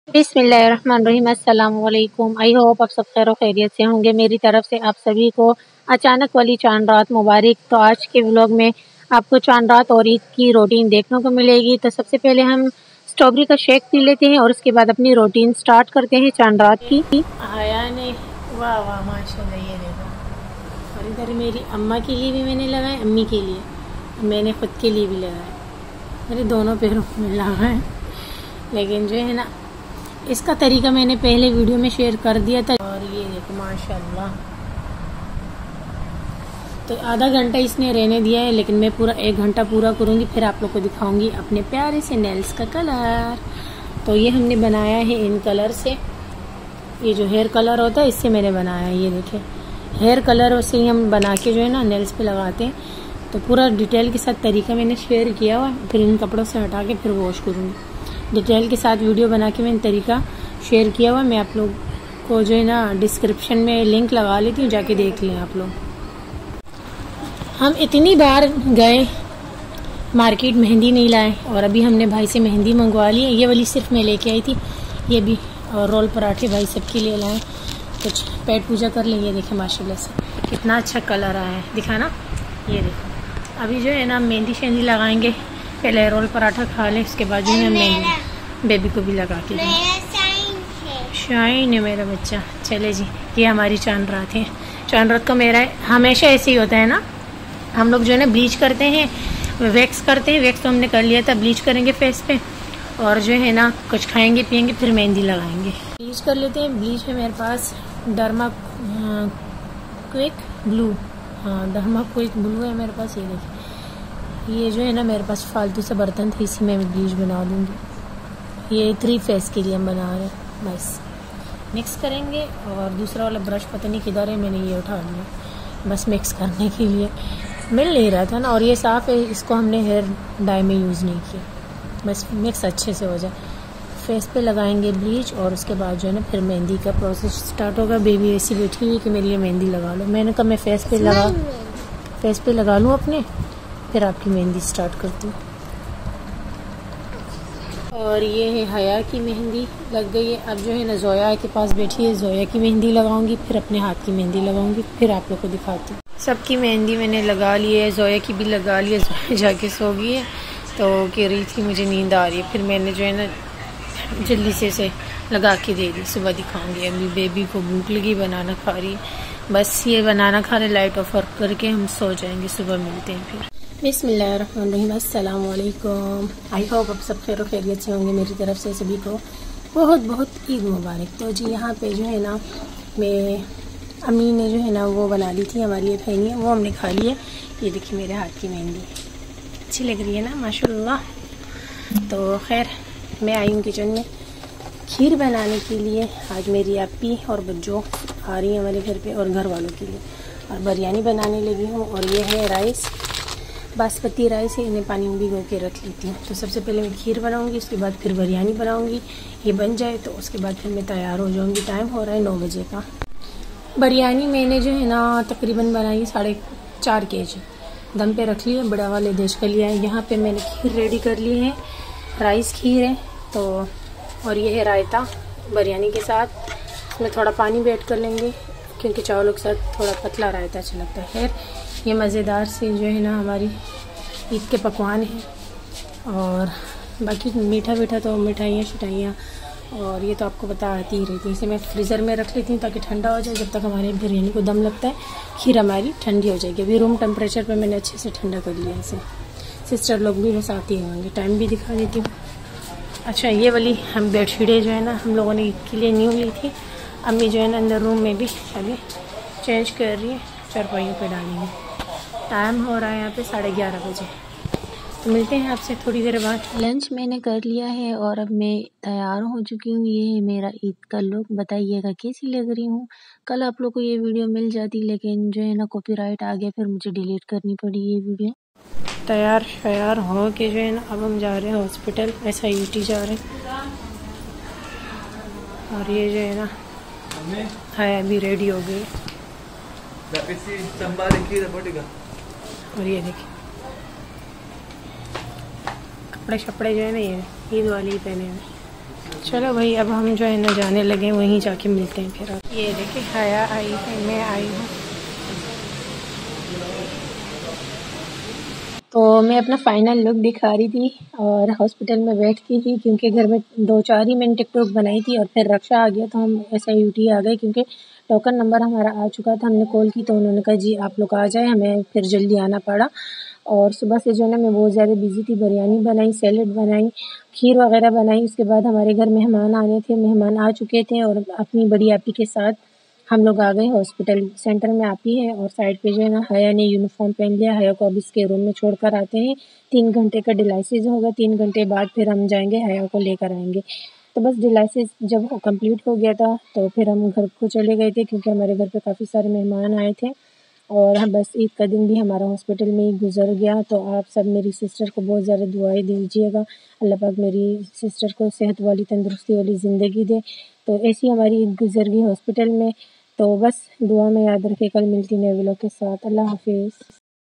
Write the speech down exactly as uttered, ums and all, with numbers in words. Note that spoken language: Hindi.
बिस्मिल्लाहिर्रहमानिर्रहीम। अस्सलाम वालेकुम। आई होप आप सब खैर व खैरियत से होंगे। मेरी तरफ से आप सभी को अचानक वाली चांद रात मुबारक। तो आज के व्लॉग में आपको चांद रात और ईद की रूटीन देखने को मिलेगी। तो सबसे पहले हम स्ट्रॉबेरी का शेक पी लेते हैं और उसके बाद अपनी रूटीन स्टार्ट करते हैं चांद रात की। आया ने वाह वाह माशाल्लाह, ये देखो। और इधर मेरी अम्मा के लिए भी मैंने लगाए, अम्मी के लिए, मैंने खुद के लिए भी लगाए। मेरे दोनों पैरों में लगाए, लेकिन जो है ना इसका तरीका मैंने पहले वीडियो में शेयर कर दिया था। और ये देखो माशाल्लाह। तो आधा घंटा इसने रहने दिया है, लेकिन मैं पूरा एक घंटा पूरा करूँगी, फिर आप लोग को दिखाऊंगी अपने प्यारे से नेल्स का कलर। तो ये हमने बनाया है इन कलर से। ये जो हेयर कलर होता है इससे मैंने बनाया है। ये देखिए हेयर कलर से ही हम बना के जो है ना नेल्स पे लगाते हैं। तो पूरा डिटेल के साथ तरीका मैंने शेयर किया हुआ, फिर इन कपड़ों से हटा के फिर वॉश करूँगी। डिटेल के साथ वीडियो बना के मैंने तरीका शेयर किया हुआ। मैं आप लोग को जो है ना डिस्क्रिप्शन में लिंक लगा लेती हूँ, जाके देख लें आप लोग। हम इतनी बार गए मार्केट, मेहंदी नहीं लाए, और अभी हमने भाई से मेहंदी मंगवा ली है। ये वाली सिर्फ मैं लेके आई थी, ये भी। और रोल पराठे भाई सबके लिए लाए। कुछ पेट पूजा कर लें। ये देखें माशाल्लाह से कितना अच्छा कलर आया है, दिखा ना। ये देखो अभी जो है ना मेहंदी शेंदी लगाएंगे। पहले रोल पराठा खा लें, उसके बाद जो है मेहंदी बेबी को भी लगा के दें। शाइन है मेरा बच्चा। चले जी, ये हमारी चांद रात है। चांद रात का मेरा है, हमेशा ऐसे ही होता है ना। हम लोग जो है ना ब्लीच करते हैं, वैक्स करते हैं। वैक्स तो हमने कर लिया था, ब्लीच करेंगे फेस पे, और जो है ना कुछ खाएंगे पियेंगे, फिर मेहंदी लगाएंगे। ब्लीच कर लेते हैं। ब्लीच है मेरे पास डर्मा क्विक ब्लू। हाँ, डर्मा क्विक ब्लू है मेरे पास। ये देखिए, ये जो है ना मेरे पास फालतू से बर्तन थे, इसी में मैं ब्लीच बना दूँगी। ये थ्री फेस के लिए हम बना रहे हैं। बस मिक्स करेंगे। और दूसरा वाला ब्रश पता नहीं किधर है, मैंने ये उठा लिया बस मिक्स करने के लिए, मिल नहीं रहा था ना। और ये साफ़ है, इसको हमने हेयर डाई में यूज़ नहीं किया। बस मिक्स अच्छे से हो जाए। फेस पे लगाएंगे ब्लीच, और उसके बाद जो है ना फिर मेहंदी का प्रोसेस स्टार्ट होगा। बेबी ऐसी बैठी हुई कि मेरे लिए मेहंदी लगा लो। मैंने कहा मैं फेस पे लगा फेस पे लगा लूँ अपने, फिर आपकी मेहंदी स्टार्ट करती हूँ। और ये है हया की मेहंदी लग गई है। अब जो है ना जोया के पास बैठी है, जोया की मेहंदी लगाऊंगी, फिर अपने हाथ की मेहंदी लगाऊंगी, फिर आप लोग को दिखाती हूँ। सबकी मेहंदी मैंने लगा ली है, जोया की भी लगा ली है। जोया जाके सो गई है, तो कह रही थी मुझे नींद आ रही है, फिर मैंने जो है ना जल्दी से से लगा के दे दी। सुबह दिखाऊंगी। अभी बेबी को भूख लगी, बनाना खा रही है। बस ये बनाना खा रहे, लाइट ऑफ करके हम सो जाएंगे। सुबह मिलते हैं फिर। बिस्मिल्लाहिर्रहमानिर्रहीम। अस्सलाम वालेकुम। आई होप आप सब खैर खैरियत से होंगे। मेरी तरफ से सभी को बहुत बहुत ईद मुबारक। तो जी यहाँ पे जो है ना मैं अम्मी ने जो है ना वो बना ली थी हमारे लिए फैनी, वो हमने खा ली है। ये देखिए मेरे हाथ की मेहंदी अच्छी लग रही है ना माशाल्लाह। तो खैर मैं आई हूँ किचन में खीर बनाने के लिए। आज मेरी अपी और बच्चों आ रही है हमारे घर पे, और घर वालों के लिए, और बिरयानी बनाने लगी हूँ। और ये है राइस, बासमती राइस है, इन्हें पानी में भिगो के रख लेती हूँ। तो सबसे पहले मैं खीर बनाऊँगी, उसके बाद फिर बिरयानी बनाऊँगी। ये बन जाए तो उसके बाद फिर मैं तैयार हो जाऊँगी। टाइम हो रहा है नौ बजे का। बिरयानी मैंने जो है ना तकरीबन बनाई साढ़े चार के जी, दम पे रख ली है, बड़ा वाले देश का लिया है। यहाँ पे मैंने खीर रेडी कर ली है, राइस खीर है। तो और ये है रायता बिरयानी के साथ। इसमें थोड़ा पानी भी ऐड कर लेंगे, क्योंकि चावलों के साथ थोड़ा पतला रायता अच्छा लगता है। खैर ये मज़ेदार से जो है ना हमारी ईद के पकवान हैं। और बाकी मीठा मीठा तो मिठाइयाँ शिठाइयाँ, और ये तो आपको बता आती ही रहती है। इसे मैं फ्रीज़र में रख लेती हूँ ताकि ठंडा हो जाए। जब तक हमारे बिरयानी को दम लगता है, खीर हमारी ठंडी हो जाएगी। अभी रूम टेम्परेचर पे मैंने अच्छे से ठंडा कर लिया इसे। सिस्टर लोग भी बस आती होंगे। टाइम भी दिखा देती हूँ। अच्छा, ये वाली हम बेडशीटें जो है ना हम लोगों ने ईद के लिए न्यू ली थी। अम्मी जो है ना अंदर रूम में भी अभी चेंज कर रही है, चारपाइयों पे डालेंगे। टाइम हो रहा है यहाँ पे साढ़े ग्यारह बजे। तो मिलते हैं आपसे थोड़ी देर बाद। लंच मैंने कर लिया है और अब मैं तैयार हो चुकी हूँ। ये है मेरा ईद का लुक। बताइएगा कैसी लग रही हूँ। कल आप लोग को ये वीडियो मिल जाती, लेकिन जो है ना कॉपीराइट आ गया, फिर मुझे डिलीट करनी पड़ी ये वीडियो। तैयार शयार हो के जो है ना अब हम जा रहे हैं हॉस्पिटल, एस आई टी जा रहे हैं। और ये जो है ना है अभी रेडी हो गई। और ये देखिए कपड़े शपड़े जो है ना ये ईद वाली ही पहने हुए। चलो भाई अब हम जो है ना जाने लगे, वहीं जाके मिलते हैं फिर। आप ये देखिए हया आई है, मैं आई हूँ। तो मैं अपना फ़ाइनल लुक दिखा रही थी और हॉस्पिटल में बैठती थी क्योंकि घर में दो चार ही मैंने टिकटॉक बनाई थी और फिर रक्षा आ गया तो हम ऐसा यू टी आ गए क्योंकि टोकन नंबर हमारा आ चुका था। हमने कॉल की तो उन्होंने कहा जी आप लोग आ जाएं, हमें फिर जल्दी आना पड़ा। और सुबह से जो है ना मैं बहुत ज़्यादा बिज़ी थी, बिरयानी बनाई, सैलेड बनाई, खीर वगैरह बनाई। उसके बाद हमारे घर मेहमान आने थे, मेहमान आ चुके थे और अपनी बड़ी आपी के साथ हम लोग आ गए हॉस्पिटल। सेंटर में आपी है और साइड पे जो है ना हया ने यूनिफॉर्म पहन लिया। हया को अब इसके रूम में छोड़ कर आते हैं। तीन घंटे का डिलाइसिस होगा, तीन घंटे बाद फिर हम जाएंगे हया को लेकर आएंगे। तो बस डिलाइसिस जब कंप्लीट हो गया था तो फिर हम घर को चले गए थे क्योंकि हमारे घर पे काफ़ी सारे मेहमान आए थे और हम बस ईद का दिन भी हमारा हॉस्पिटल में ही गुजर गया। तो आप सब मेरी सिस्टर को बहुत ज़्यादा दुआएं दीजिएगा, अल्लाह पाक मेरी सिस्टर को सेहत वाली तंदुरुस्ती वाली ज़िंदगी दे। तो ऐसी हमारी ईद गुजर गई हॉस्पिटल में। तो बस दुआ में याद रखें, कल मिलती नए व्लॉग के साथ। अल्लाह हाफिज़।